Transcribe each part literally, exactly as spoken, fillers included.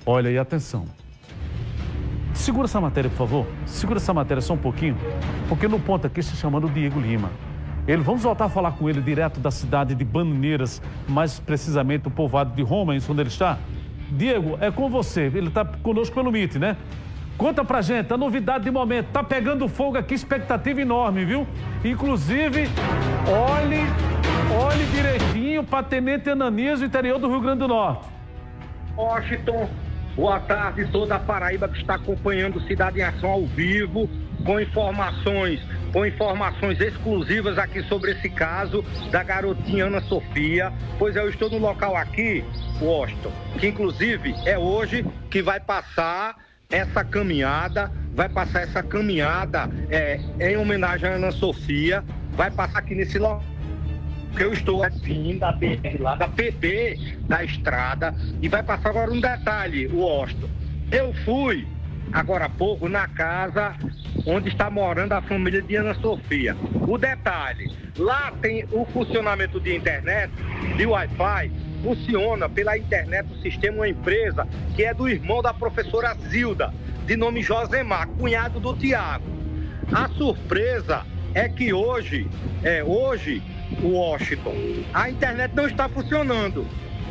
Olha, e atenção. Segura essa matéria, por favor. Segura essa matéria só um pouquinho, porque no ponto aqui está chamando o Diego Lima. Ele, vamos voltar a falar com ele direto da cidade de Bananeiras, mais precisamente o povoado de Roma, isso onde ele está. Diego, é com você. Ele está conosco pelo Meet, né? Conta pra gente a novidade de momento. Tá pegando fogo aqui, expectativa enorme, viu? Inclusive, olhe, olhe direitinho para Tenente Ananias, no interior do Rio Grande do Norte. Washington, boa tarde, toda a Paraíba que está acompanhando Cidade em Ação ao vivo, com informações, com informações exclusivas aqui sobre esse caso da garotinha Ana Sofia, pois eu estou no local aqui, Washington, que inclusive é hoje que vai passar essa caminhada, vai passar essa caminhada é, em homenagem a Ana Sofia, vai passar aqui nesse local. Eu estou assim, da B R lá, da P B da estrada, e vai passar agora um detalhe, o Washington. Eu fui, agora há pouco, na casa onde está morando a família de Ana Sofia. O detalhe, lá tem o funcionamento de internet, de Wi-Fi, funciona pela internet o sistema, uma empresa que é do irmão da professora Zilda, de nome Josemar, cunhado do Tiago. A surpresa é que hoje, é hoje, Washington, a internet não está funcionando.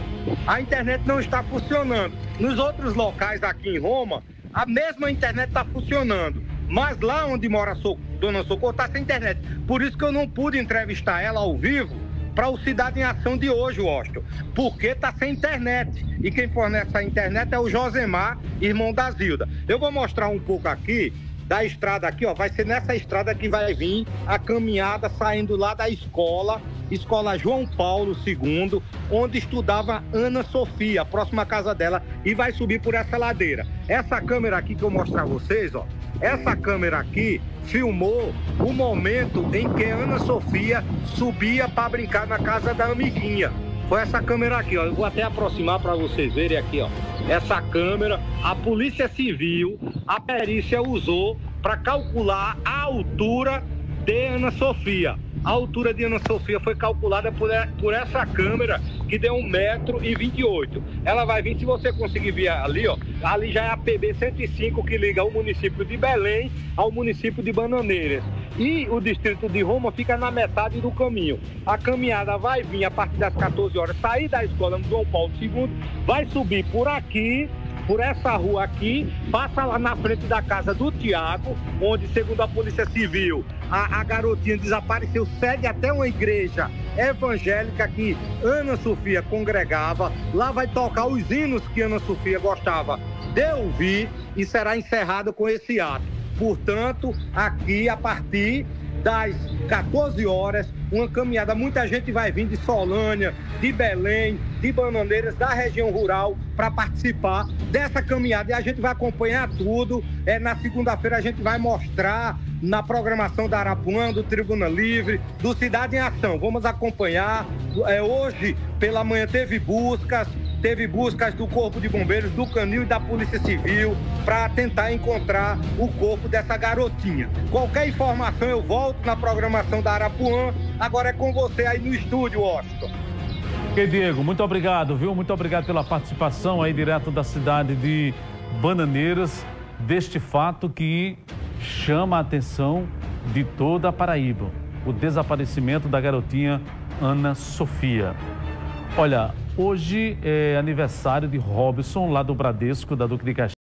A internet não está funcionando. Nos outros locais aqui em Roma, a mesma internet está funcionando. Mas lá onde mora a so Dona Socorro está sem internet. Por isso que eu não pude entrevistar ela ao vivo para o Cidade em Ação de hoje, Washington. Porque está sem internet. E quem fornece a internet é o Josemar, irmão da Zilda. Eu vou mostrar um pouco aqui da estrada aqui, ó, vai ser nessa estrada que vai vir a caminhada saindo lá da escola, escola João Paulo segundo, onde estudava Ana Sofia, a próxima casa dela, e vai subir por essa ladeira. Essa câmera aqui que eu mostro a vocês, ó, essa câmera aqui filmou o momento em que Ana Sofia subia para brincar na casa da amiguinha. Foi essa câmera aqui, ó, eu vou até aproximar para vocês verem aqui, ó. Essa câmera, a Polícia Civil, a perícia usou para calcular a altura de Ana Sofia. A altura de Ana Sofia foi calculada por, por essa câmera, que deu um metro e vinte e oito. Ela vai vir, se você conseguir ver ali, ó, ali já é a P B cento e cinco que liga o município de Belém ao município de Bananeiras. E o distrito de Roma fica na metade do caminho. A caminhada vai vir a partir das quatorze horas, sair da escola no João Paulo segundo, vai subir por aqui, por essa rua aqui, passa lá na frente da casa do Tiago, onde, segundo a Polícia Civil, a, a garotinha desapareceu, segue até uma igreja evangélica que Ana Sofia congregava. Lá vai tocar os hinos que Ana Sofia gostava de ouvir e será encerrado com esse ato. Portanto, aqui, a partir das quatorze horas, uma caminhada, muita gente vai vir de Solânia, de Belém, de Bananeiras, da região rural, para participar dessa caminhada. E a gente vai acompanhar tudo. É, na segunda-feira a gente vai mostrar na programação da Arapuã, do Tribuna Livre, do Cidade em Ação. Vamos acompanhar. É, hoje, pela manhã, teve buscas, teve buscas do Corpo de Bombeiros, do Canil e da Polícia Civil para tentar encontrar o corpo dessa garotinha. Qualquer informação eu volto na programação da Arapuã. Agora é com você aí no estúdio, Washington. Ok, Diego, muito obrigado, viu? Muito obrigado pela participação aí direto da cidade de Bananeiras, deste fato que chama a atenção de toda a Paraíba, o desaparecimento da garotinha Ana Sofia. Olha, hoje é aniversário de Robson, lá do Bradesco, da Duque de Caxias.